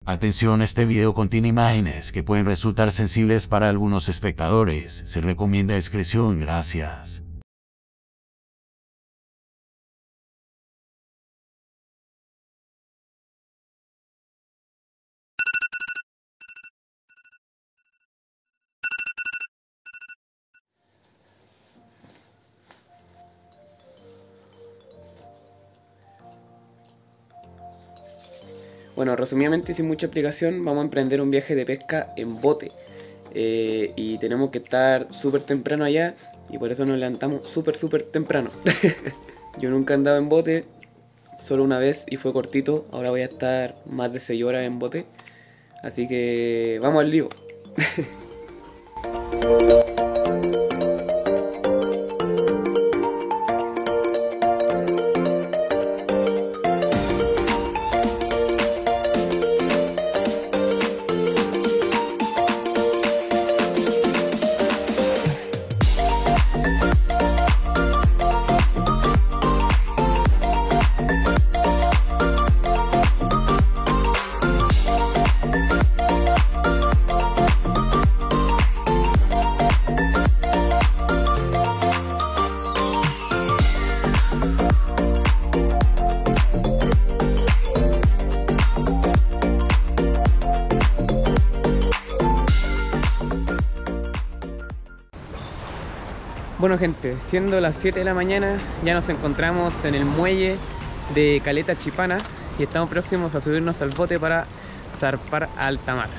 Atención, este video contiene imágenes que pueden resultar sensibles para algunos espectadores. Se recomienda discreción. Gracias. Bueno, resumidamente, sin mucha explicación, vamos a emprender un viaje de pesca en bote. Y tenemos que estar súper temprano allá y por eso nos levantamos súper temprano. Yo nunca he andado en bote, solo una vez y fue cortito. Ahora voy a estar más de 6 horas en bote. Así que vamos al lío. Bueno gente, siendo las 7 de la mañana, ya nos encontramos en el muelle de Caleta Chipana y estamos próximos a subirnos al bote para zarpar a alta mar.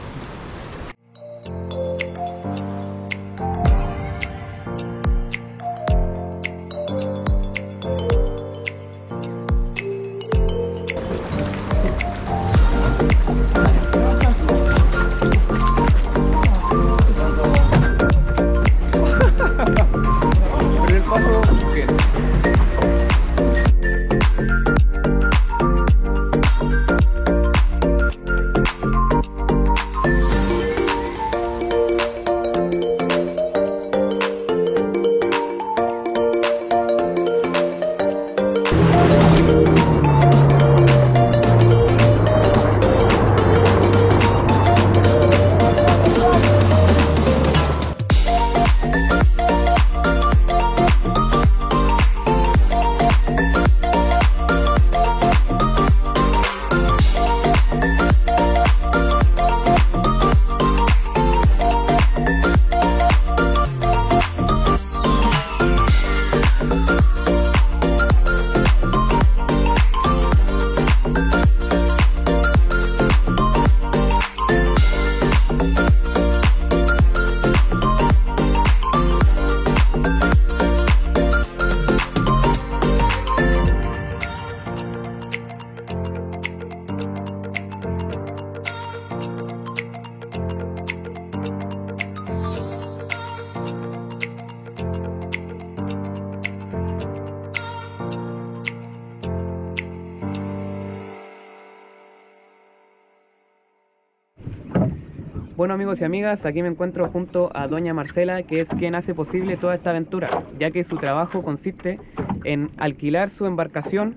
Bueno amigos y amigas, aquí me encuentro junto a doña Marcela, que es quien hace posible toda esta aventura, ya que su trabajo consiste en alquilar su embarcación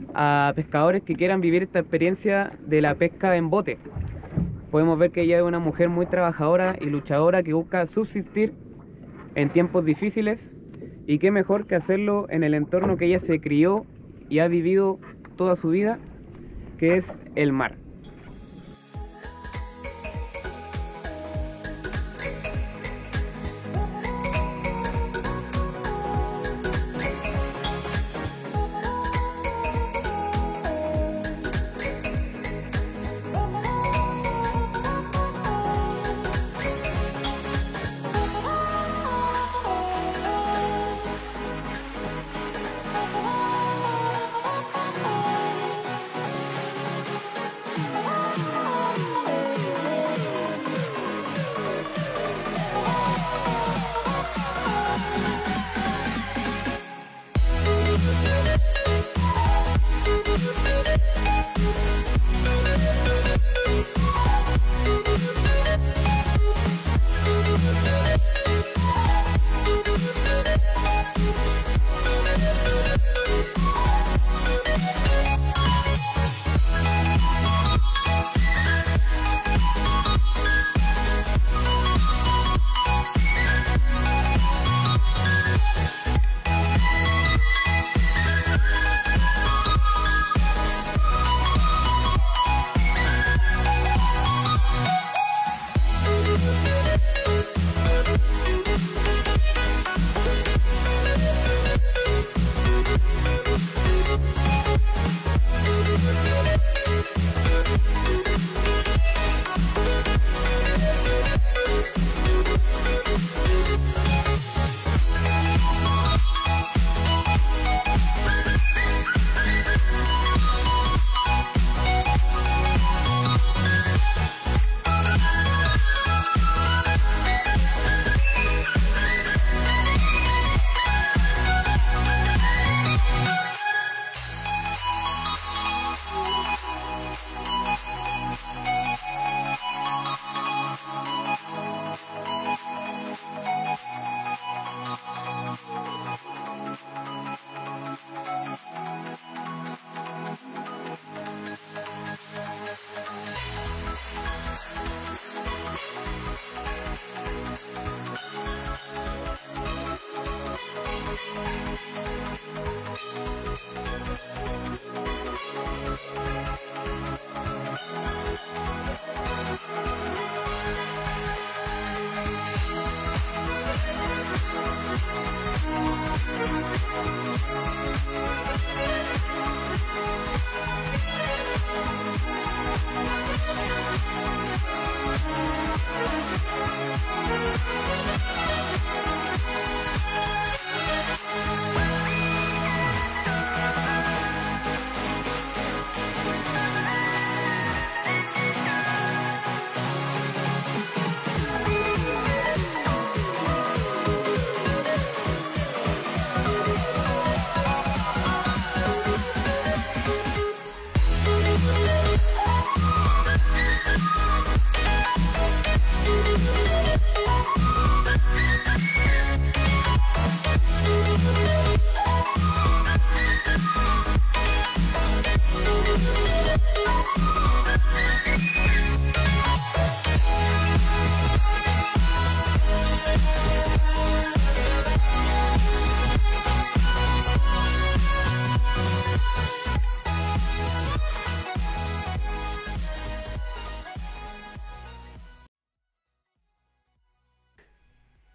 a pescadores que quieran vivir esta experiencia de la pesca en bote. Podemos ver que ella es una mujer muy trabajadora y luchadora que busca subsistir en tiempos difíciles, y qué mejor que hacerlo en el entorno que ella se crió y ha vivido toda su vida, que es el mar.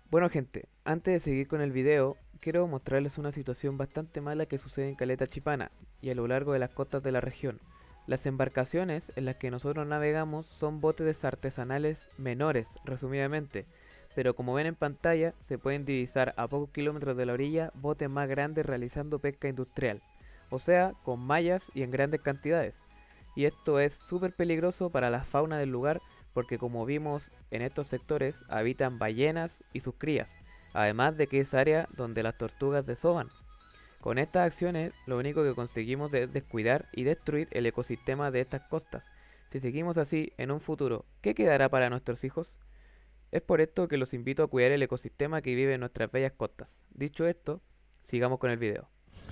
Bueno gente, antes de seguir con el video, quiero mostrarles una situación bastante mala que sucede en Caleta Chipana y a lo largo de las costas de la región. Las embarcaciones en las que nosotros navegamos son botes artesanales menores, resumidamente, pero como ven en pantalla se pueden divisar a pocos kilómetros de la orilla botes más grandes realizando pesca industrial, o sea, con mallas y en grandes cantidades. Y esto es súper peligroso para la fauna del lugar porque como vimos en estos sectores habitan ballenas y sus crías, además de que es área donde las tortugas desovan. Con estas acciones lo único que conseguimos es descuidar y destruir el ecosistema de estas costas. Si seguimos así en un futuro, ¿qué quedará para nuestros hijos? Es por esto que los invito a cuidar el ecosistema que vive en nuestras bellas costas. Dicho esto, sigamos con el video.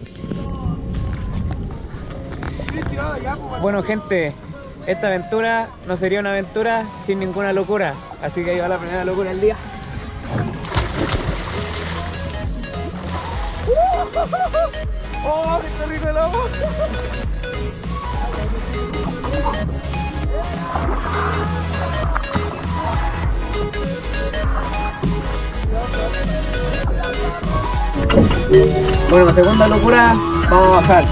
Bueno gente, esta aventura no sería una aventura sin ninguna locura, así que ahí va la primera locura del día. ¡Oh, qué rico el agua! Bueno, la segunda locura, vamos a bajar.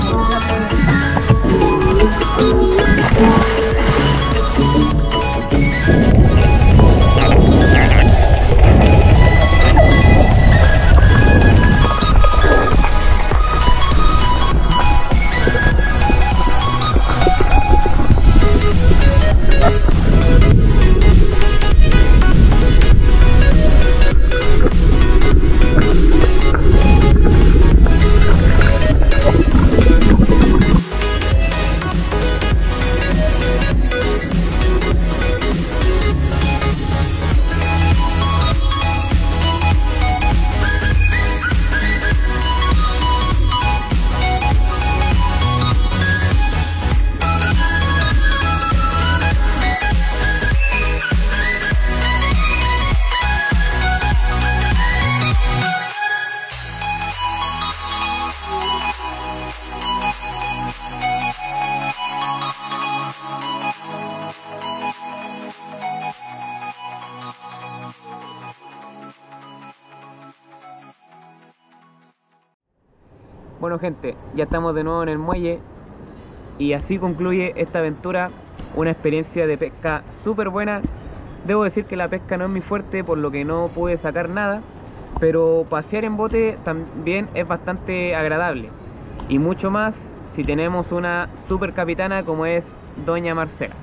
Bueno gente, ya estamos de nuevo en el muelle y así concluye esta aventura, una experiencia de pesca súper buena. Debo decir que la pesca no es mi fuerte, por lo que no pude sacar nada, pero pasear en bote también es bastante agradable y mucho más si tenemos una super capitana como es Doña Marcela.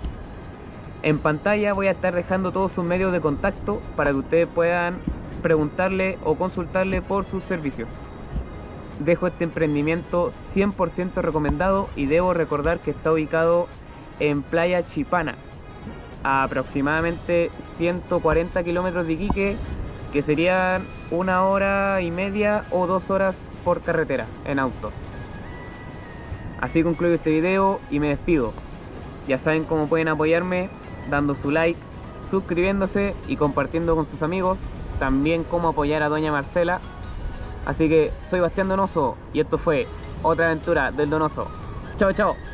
En pantalla voy a estar dejando todos sus medios de contacto para que ustedes puedan preguntarle o consultarle por sus servicios. Dejo este emprendimiento 100% recomendado y debo recordar que está ubicado en Playa Chipana, a aproximadamente 140 kilómetros de Iquique, que serían 1 hora y media o 2 horas por carretera en auto. Así concluyo este video y me despido. Ya saben cómo pueden apoyarme dando su like, suscribiéndose y compartiendo con sus amigos. También cómo apoyar a Doña Marcela. Así que soy Bastián Donoso y esto fue otra aventura del Donoso. Chao, chao.